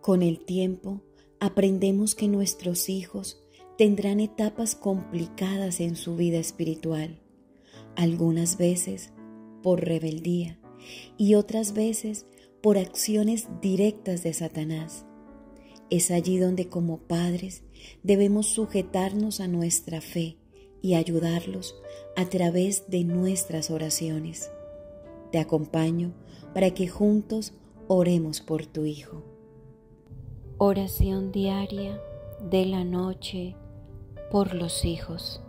Con el tiempo, aprendemos que nuestros hijos tendrán etapas complicadas en su vida espiritual, algunas veces por rebeldía y otras veces por acciones directas de Satanás. Es allí donde como padres debemos sujetarnos a nuestra fe y ayudarlos a través de nuestras oraciones. Te acompaño para que juntos oremos por tu hijo. Oración diaria de la noche por los hijos.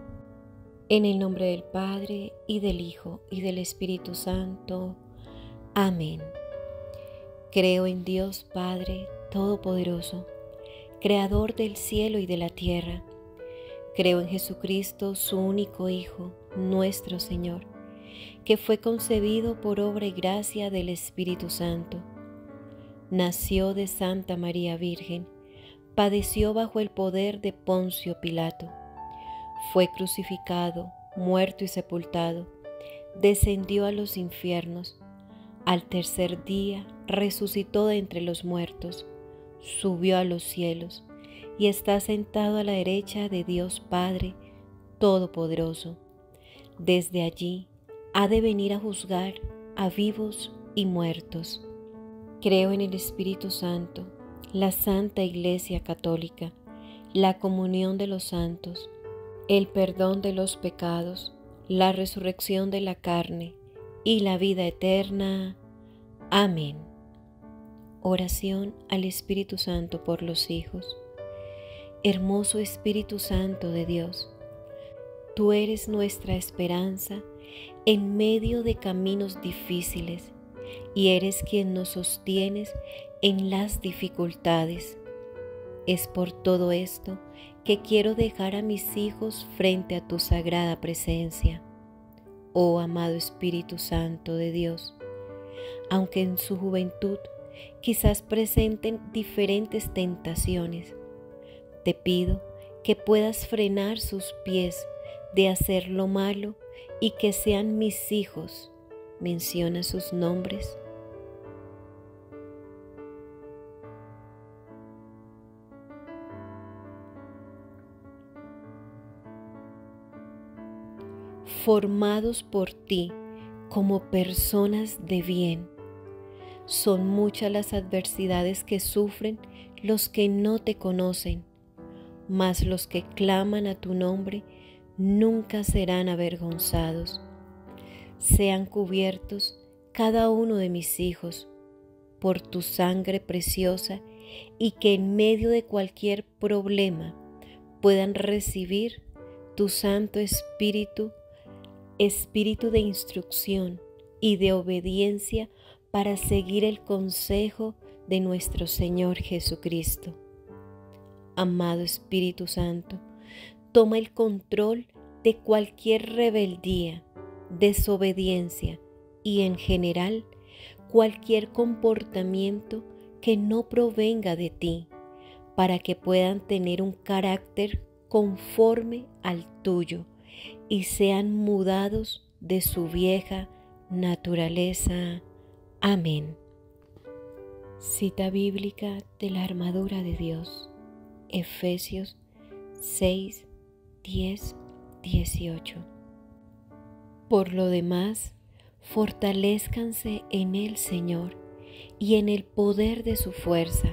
En el nombre del Padre, y del Hijo, y del Espíritu Santo. Amén. Creo en Dios Padre Todopoderoso, Creador del cielo y de la tierra. Creo en Jesucristo, su único Hijo, nuestro Señor, que fue concebido por obra y gracia del Espíritu Santo. Nació de Santa María Virgen, padeció bajo el poder de Poncio Pilato, fue crucificado, muerto y sepultado, descendió a los infiernos, al tercer día resucitó de entre los muertos, subió a los cielos y está sentado a la derecha de Dios Padre Todopoderoso. Desde allí ha de venir a juzgar a vivos y muertos. Creo en el Espíritu Santo, la Santa Iglesia Católica, la comunión de los santos, el perdón de los pecados, la resurrección de la carne y la vida eterna. Amén. Oración al Espíritu Santo por los hijos. Hermoso Espíritu Santo de Dios, tú eres nuestra esperanza en medio de caminos difíciles y eres quien nos sostienes en las dificultades. Es por todo esto que quiero dejar a mis hijos frente a tu sagrada presencia. Oh amado Espíritu Santo de Dios, aunque en su juventud quizás presenten diferentes tentaciones, te pido que puedas frenar sus pies de hacer lo malo y que sean mis hijos. Menciona sus nombres. Formados por ti como personas de bien. Son muchas las adversidades que sufren los que no te conocen, mas los que claman a tu nombre nunca serán avergonzados. Sean cubiertos cada uno de mis hijos por tu sangre preciosa y que en medio de cualquier problema puedan recibir tu Santo Espíritu, Espíritu de instrucción y de obediencia para seguir el consejo de nuestro Señor Jesucristo. Amado Espíritu Santo, toma el control de cualquier rebeldía, desobediencia y en general cualquier comportamiento que no provenga de ti, para que puedan tener un carácter conforme al tuyo y sean mudados de su vieja naturaleza. Amén. Cita bíblica de la armadura de Dios, Efesios 6, 10, 18. Por lo demás, fortalézcanse en el Señor y en el poder de su fuerza.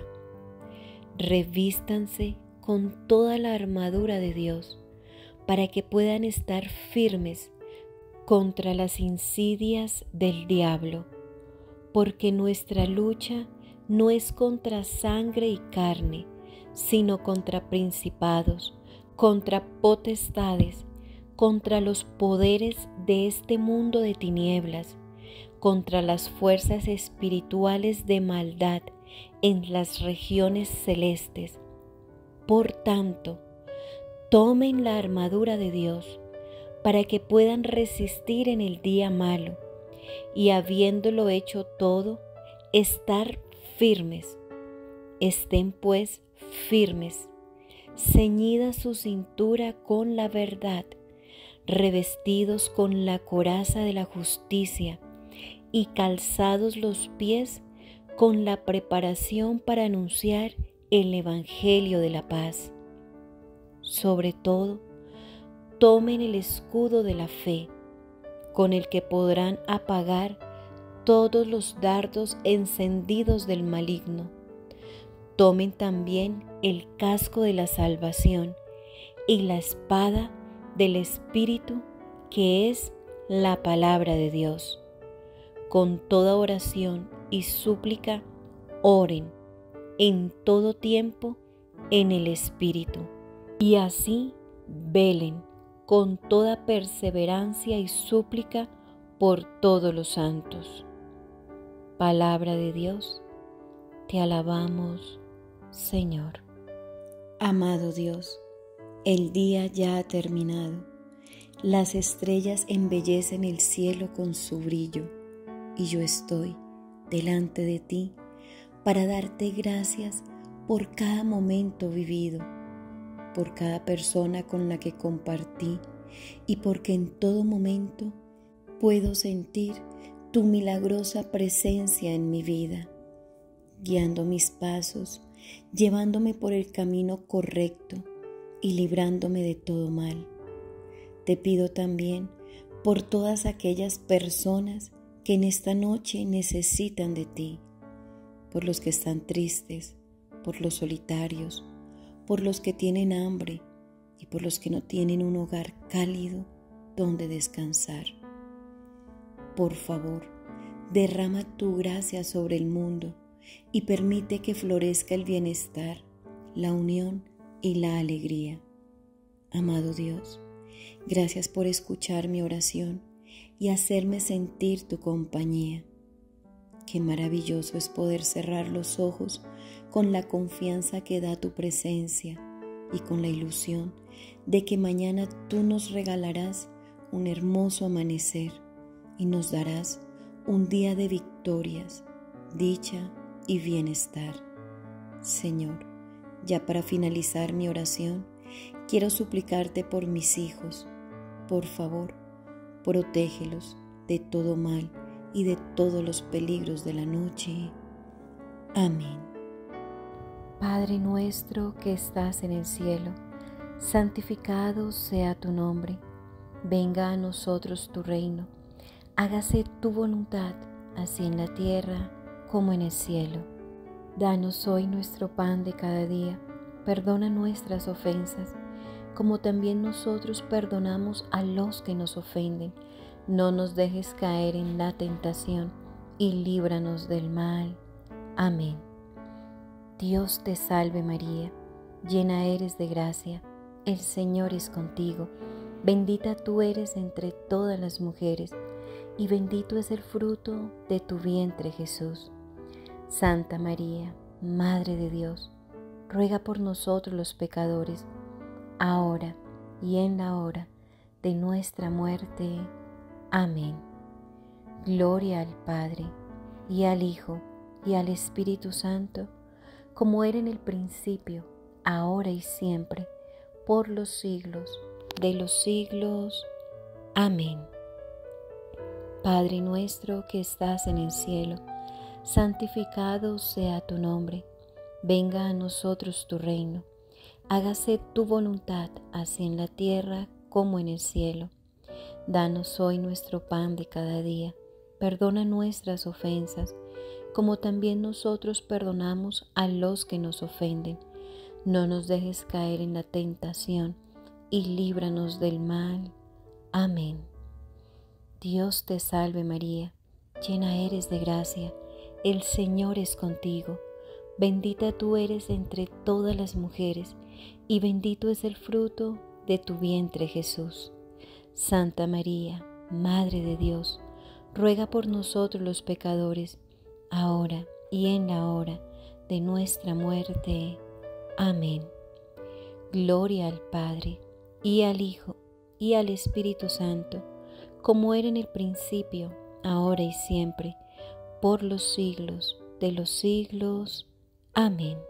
Revístanse con toda la armadura de Dios para que puedan estar firmes contra las insidias del diablo, porque nuestra lucha no es contra sangre y carne, sino contra principados, contra potestades, contra los poderes de este mundo de tinieblas, contra las fuerzas espirituales de maldad en las regiones celestes. Por tanto, tomen la armadura de Dios para que puedan resistir en el día malo y, habiéndolo hecho todo, estar firmes. Estén pues firmes, ceñida su cintura con la verdad, revestidos con la coraza de la justicia y calzados los pies con la preparación para anunciar el Evangelio de la paz. Sobre todo, tomen el escudo de la fe, con el que podrán apagar todos los dardos encendidos del maligno. Tomen también el casco de la salvación y la espada del Espíritu, que es la palabra de Dios. Con toda oración y súplica, oren en todo tiempo en el Espíritu, y así velen con toda perseverancia y súplica por todos los santos. Palabra de Dios, te alabamos, Señor. Amado Dios, el día ya ha terminado. Las estrellas embellecen el cielo con su brillo, y yo estoy delante de ti para darte gracias por cada momento vivido, por cada persona con la que compartí, y porque en todo momento puedo sentir tu milagrosa presencia en mi vida, guiando mis pasos, llevándome por el camino correcto y librándome de todo mal. Te pido también por todas aquellas personas que en esta noche necesitan de ti, por los que están tristes, por los solitarios, por los que tienen hambre y por los que no tienen un hogar cálido donde descansar. Por favor, derrama tu gracia sobre el mundo y permite que florezca el bienestar, la unión y la alegría. Amado Dios, gracias por escuchar mi oración y hacerme sentir tu compañía. Qué maravilloso es poder cerrar los ojos con la confianza que da tu presencia y con la ilusión de que mañana tú nos regalarás un hermoso amanecer y nos darás un día de victorias, dicha y bienestar. Señor, ya para finalizar mi oración, quiero suplicarte por mis hijos. Por favor, protégelos de todo mal y de todos los peligros de la noche. Amén. Padre nuestro que estás en el cielo, santificado sea tu nombre. Venga a nosotros tu reino. Hágase tu voluntad, así en la tierra como en el cielo. Danos hoy nuestro pan de cada día. Perdona nuestras ofensas, como también nosotros perdonamos a los que nos ofenden. No nos dejes caer en la tentación y líbranos del mal. Amén. Dios te salve María, llena eres de gracia, el Señor es contigo. Bendita tú eres entre todas las mujeres, y bendito es el fruto de tu vientre Jesús. Santa María, Madre de Dios, ruega por nosotros los pecadores, ahora y en la hora de nuestra muerte. Amén. Gloria al Padre, y al Hijo, y al Espíritu Santo, como era en el principio, ahora y siempre, por los siglos de los siglos. Amén. Padre nuestro que estás en el cielo, santificado sea tu nombre. Venga a nosotros tu reino. Hágase tu voluntad, así en la tierra como en el cielo. Danos hoy nuestro pan de cada día. Perdona nuestras ofensas, como también nosotros perdonamos a los que nos ofenden. No nos dejes caer en la tentación y líbranos del mal. Amén. Dios te salve María, llena eres de gracia, el Señor es contigo. Bendita tú eres entre todas las mujeres, y bendito es el fruto de tu vientre Jesús. Santa María, Madre de Dios, ruega por nosotros los pecadores, ahora y en la hora de nuestra muerte. Amén. Gloria al Padre, y al Hijo, y al Espíritu Santo, como era en el principio, ahora y siempre, por los siglos de los siglos. Amén.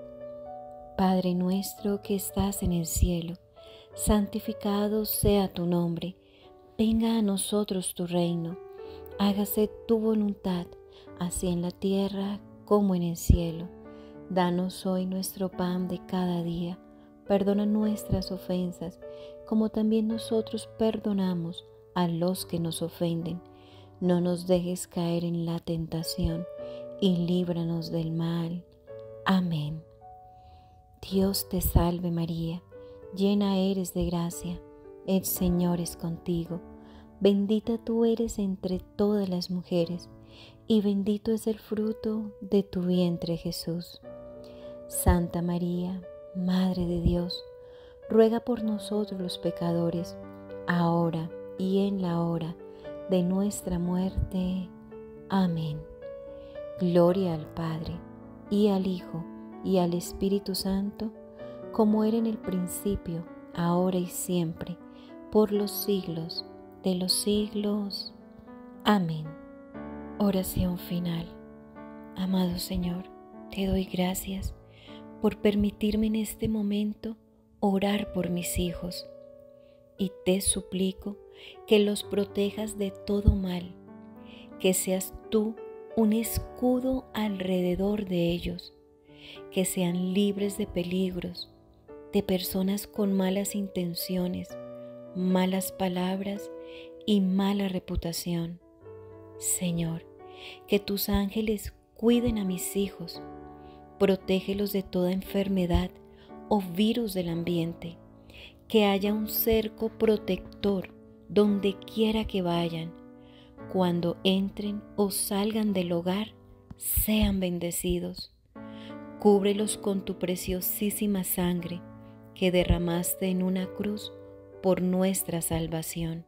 Padre nuestro que estás en el cielo, santificado sea tu nombre. Venga a nosotros tu reino. Hágase tu voluntad, así en la tierra como en el cielo. Danos hoy nuestro pan de cada día. Perdona nuestras ofensas, como también nosotros perdonamos a los que nos ofenden. No nos dejes caer en la tentación y líbranos del mal. Amén. Dios te salve María, llena eres de gracia, el Señor es contigo. Bendita tú eres entre todas las mujeres, y bendito es el fruto de tu vientre Jesús. Santa María, Madre de Dios, ruega por nosotros los pecadores, ahora y en la hora de nuestra muerte. Amén. Gloria al Padre, y al Hijo, y al Espíritu Santo, como era en el principio, ahora y siempre, por los siglos de los siglos. Amén. Oración final. Amado Señor, te doy gracias por permitirme en este momento orar por mis hijos, y te suplico que los protejas de todo mal, que seas tú un escudo alrededor de ellos, que sean libres de peligros, de personas con malas intenciones, malas palabras y mala reputación. Señor, que tus ángeles cuiden a mis hijos, protégelos de toda enfermedad o virus del ambiente, que haya un cerco protector donde quiera que vayan. Cuando entren o salgan del hogar, sean bendecidos. Cúbrelos con tu preciosísima sangre que derramaste en una cruz por nuestra salvación.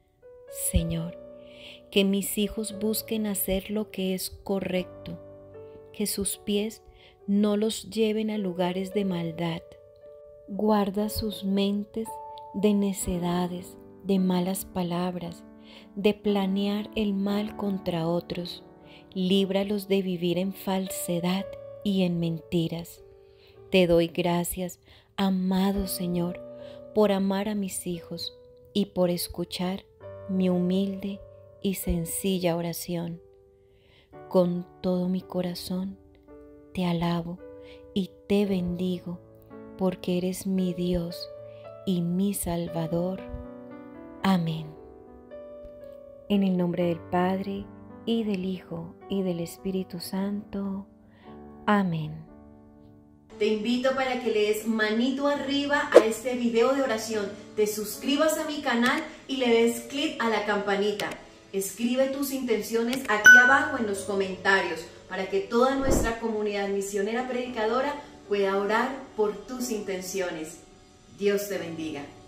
Señor, que mis hijos busquen hacer lo que es correcto, que sus pies no los lleven a lugares de maldad. Guarda sus mentes de necedades, de malas palabras, de planear el mal contra otros. Líbralos de vivir en falsedad y en mentiras. Te doy gracias, amado Señor, por amar a mis hijos y por escuchar mi humilde y sencilla oración. Con todo mi corazón te alabo y te bendigo, porque eres mi Dios y mi Salvador. Amén. En el nombre del Padre, y del Hijo, y del Espíritu Santo. Amén. Te invito para que le des manito arriba a este video de oración, te suscribas a mi canal y le des clic a la campanita. Escribe tus intenciones aquí abajo en los comentarios para que toda nuestra comunidad misionera predicadora pueda orar por tus intenciones. Dios te bendiga.